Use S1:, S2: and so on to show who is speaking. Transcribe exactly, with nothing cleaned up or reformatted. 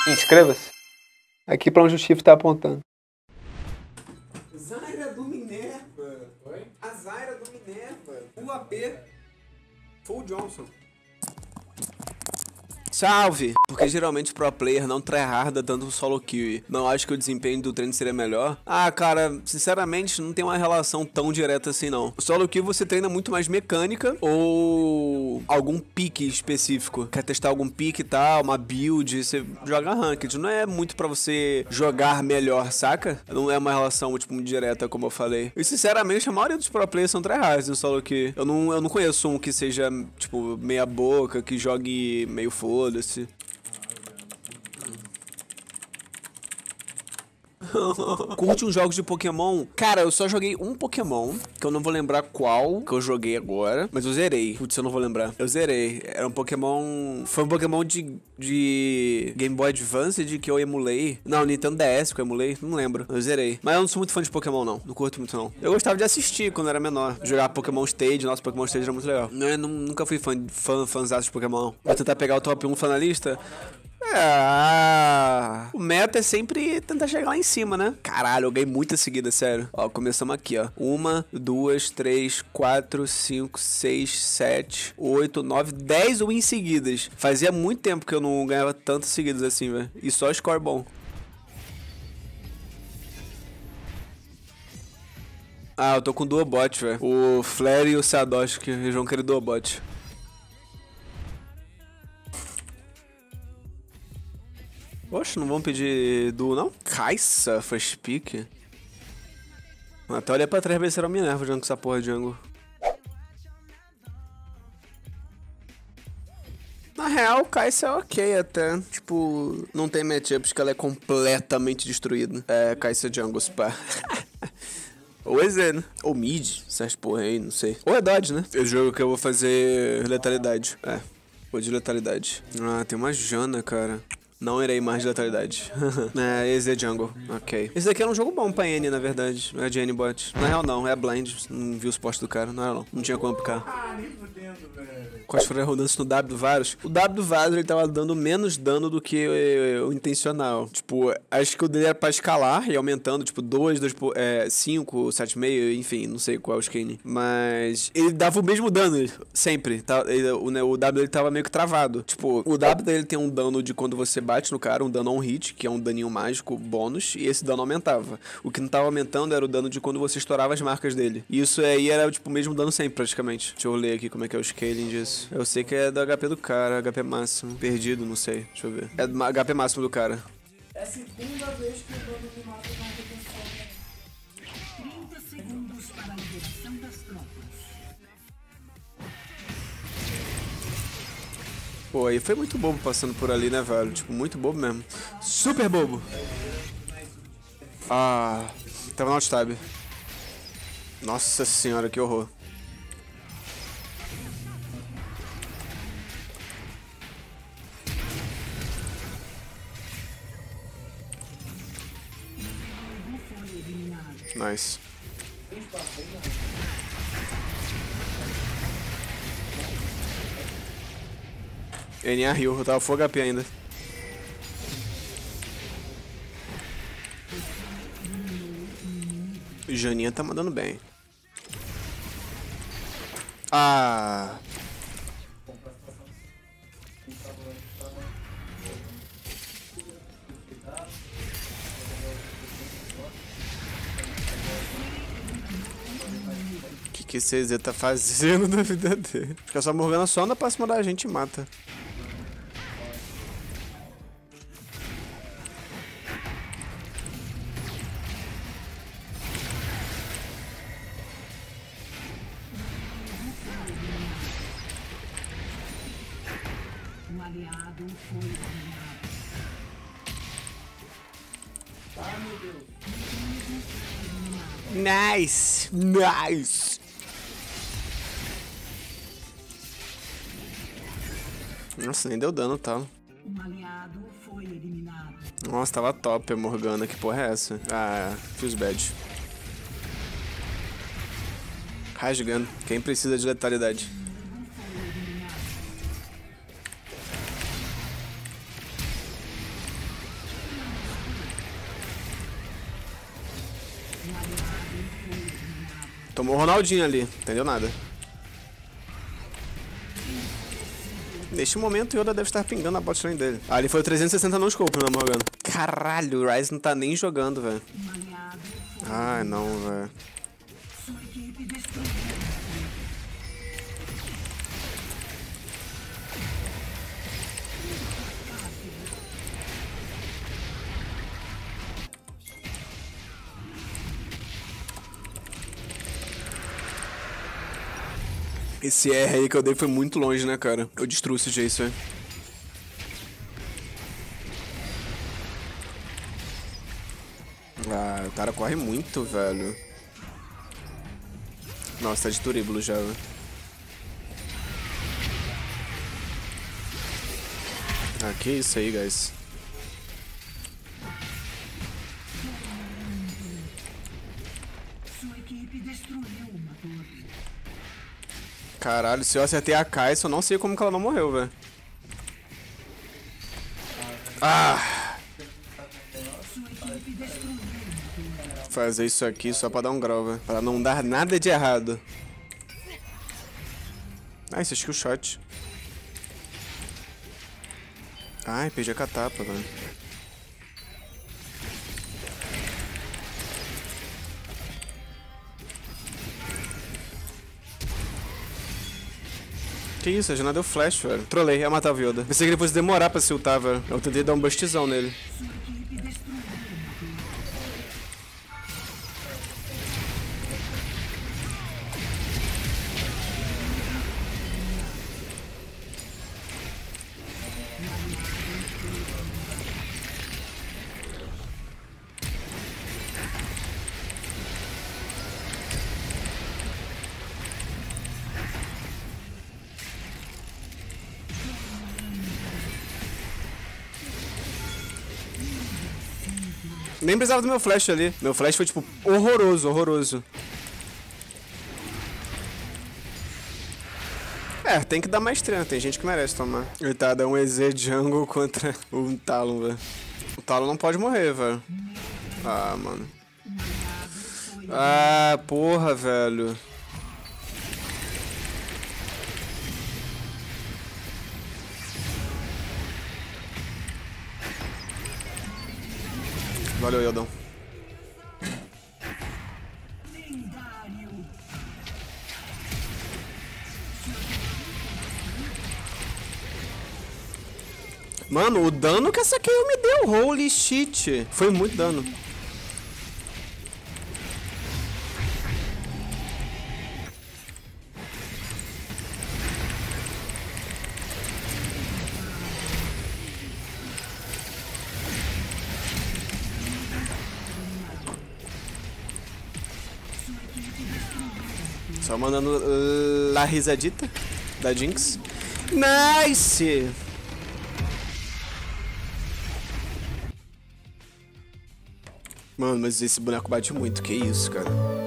S1: Inscreva-se. Aqui pra onde o Chief tá apontando.
S2: Zyra do Minerva. Oi? A Zyra do Minerva. U A P. Full Johnson. Salve! Porque geralmente pro player não tryharda dando solo kill. Não acho que o desempenho do treino seria melhor. Ah, cara, sinceramente não tem uma relação tão direta assim não. O solo kill você treina muito mais mecânica ou algum pique específico. Quer testar algum pique e tal, uma build, você joga ranked. Não é muito pra você jogar melhor, saca? Não é uma relação tipo, muito direta, como eu falei. E sinceramente a maioria dos pro players são tryhards no solo kill. Eu não, eu não conheço um que seja tipo meia boca, que jogue meio foda. Foda-se. Curte uns jogos de Pokémon? Cara, eu só joguei um Pokémon, que eu não vou lembrar qual que eu joguei agora, mas eu zerei. Putz, eu não vou lembrar. Eu zerei. Era um Pokémon... Foi um Pokémon de, de Game Boy Advance que eu emulei. Não, Nintendo D S que eu emulei. Não lembro. Eu zerei. Mas eu não sou muito fã de Pokémon, não. Não curto muito, não. Eu gostava de assistir quando era menor. Jogar Pokémon Stage. Nossa, Pokémon Stage era muito legal. Não, eu nunca fui fã, fã, fãzaço de Pokémon. Vou tentar pegar o top um finalista. Ah, o meta é sempre tentar chegar lá em cima, né? Caralho, eu ganhei muita seguida, sério. Ó, começamos aqui, ó. Uma, duas, três, quatro, cinco, seis, sete, oito, nove, dez wins seguidas. Fazia muito tempo que eu não ganhava tantas seguidas assim, velho. E só score bom. Ah, eu tô com Duobot, velho. O Flare e o Sadoshi, que eles vão querer Duobot. Poxa, não vão pedir duo, não? Kai'Sa, first pick. Até olhei pra trás ver se era o Minerva jogando com essa porra de jungle. Na real, Kai'Sa é ok até. Tipo, não tem matchups que ela é completamente destruída. É, Kai'Sa jungle, pá. Ou E Z, né? Ou mid, essas porra aí, não sei. Ou é dodge, né? É o jogo que eu vou fazer letalidade. É, vou de letalidade. Ah, tem uma Jana, cara. Não irei mais de letalidade. É, E Z Jungle. Ok. Esse daqui era um jogo bom pra N, na verdade. É de N bot. Na real, não. É blind. Não vi os postos do cara. Não era, não. Não tinha como aplicar.
S3: Ah, nem fudendo, velho.
S2: Quais foram as rodâncias no W do Varus? O W do Varus, ele tava dando menos dano do que o, o intencional. Tipo, acho que o dele era pra escalar e aumentando, tipo, dois, dois, cinco, sete vírgula cinco, enfim, não sei qual é o skin. Mas ele dava o mesmo dano, sempre. Tá, ele, o, né, o W dele tava meio que travado. Tipo, o W dele tem um dano de quando você bate no cara, um dano on hit, que é um daninho mágico bônus, e esse dano aumentava. O que não tava aumentando era o dano de quando você estourava as marcas dele. E isso aí era, tipo, o mesmo dano sempre, praticamente. Deixa eu ler aqui como é que é o scaling disso. Eu sei que é do H P do cara, H P máximo. Perdido, não sei. Deixa eu ver. É do H P máximo do cara.
S3: É a segunda vez que o dano me mata na retenção.
S4: trinta segundos para a liberação das tropas.
S2: Pô, aí foi muito bobo passando por ali, né, velho? Tipo, muito bobo mesmo. Super bobo. Ah, tava no alt-tab. Nossa senhora, que horror. Nice. N A Rio, eu tava full H P ainda. Janinha tá mandando bem. Ah. O que que esse Z tá fazendo na vida dele? Acho que essa Morgana só anda pra cima da gente e mata.
S4: Um aliado foi eliminado.
S3: Ah, meu Deus.
S2: Nice! Nice! Nossa, nem deu dano, tá?
S4: Um aliado foi eliminado.
S2: Nossa, tava top a Morgana. Que porra é essa? Ah, feels bad. Rasgando. Quem precisa de letalidade? Tomou o Ronaldinho ali, entendeu nada. Neste momento, o Yoda deve estar pingando a botlane dele. Ah, ele foi trezentos e sessenta no scope, né, Morgana? Caralho, o Ryze não tá nem jogando, velho. Ai, não, velho. Esse R aí que eu dei foi muito longe, né, cara? Eu destruo esse Jace, velho. Ah, o cara corre muito, velho. Nossa, tá de turíbulo já, velho. Ah, que isso aí, guys.
S4: Sua equipe destruiu uma torre.
S2: Caralho, se eu acertei a Kai'Sa, eu não sei como que ela não morreu, velho. Ah! Fazer isso aqui só pra dar um grau, velho. Pra não dar nada de errado. Ah, esse é skill shot. Ai, perdi a catapa, velho. Que isso, a Jana deu flash, velho. Trolei, ia matar o Yoda. Pensei que ele fosse demorar pra se ultar, velho. Eu tentei dar um bustzão nele. Nem precisava do meu flash ali. Meu flash foi, tipo, horroroso, horroroso. É, tem que dar mais treino. Tem gente que merece tomar. Ele tá dando um E Z jungle contra o Talon, velho. O Talon não pode morrer, velho. Ah, mano. Ah, porra, velho. Valeu, Yodão. Mano, o dano que essa kill me deu, holy shit. Foi muito dano. Só mandando uh, la risadita da Jinx. Nice! Mano, mas esse boneco bate muito, que isso, cara.